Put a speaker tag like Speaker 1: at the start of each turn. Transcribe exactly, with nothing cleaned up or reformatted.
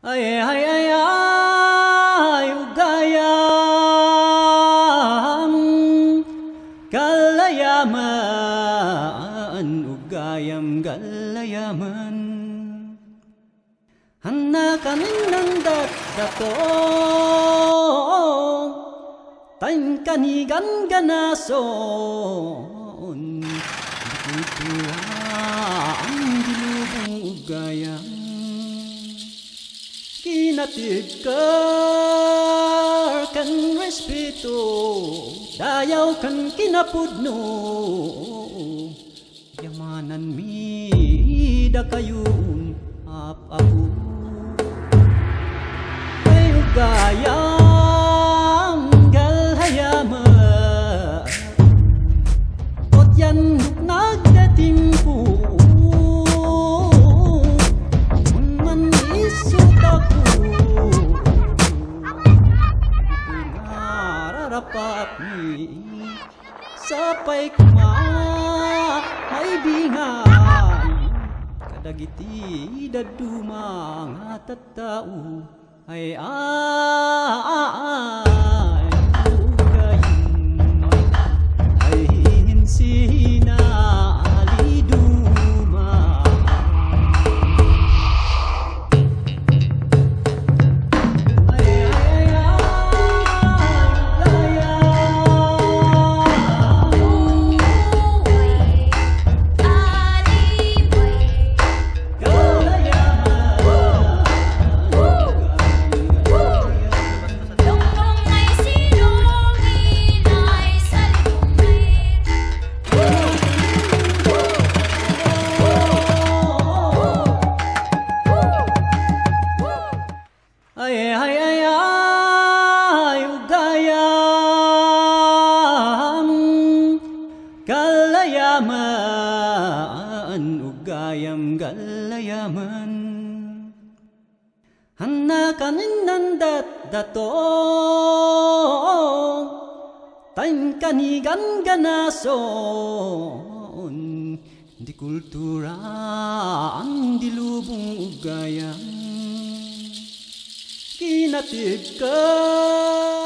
Speaker 1: Ay ay ay ay ugayam galayaman ugayam galayaman hanakan ng dato tan kanigan ganason kultura ang dilubong ugayam kinatid ka kan respeto dayaw kan kinapudno yamanan mi da kayun ap-apu ay ugayam galhayaman ot yan nagdatimpo papi sapay kuma may bingan kadagiti daduma nga tattao ay ay ugayin ay hinsina aliduma ay ay ay ay ugayam galayaman ugayam galayaman hanakan ng dato tan kanigan ganason di kultura ang dilubong ugayam kinatid ka